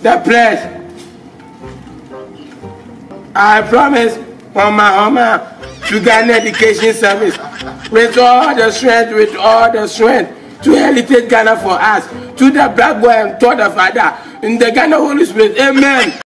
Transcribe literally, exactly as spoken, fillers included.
the pledge. I promise on my honor to Ghana Education Service with all the strength, with all the strength to heritage Ghana for us, to the black boy and to the father, in the Ghana Holy Spirit. Amen.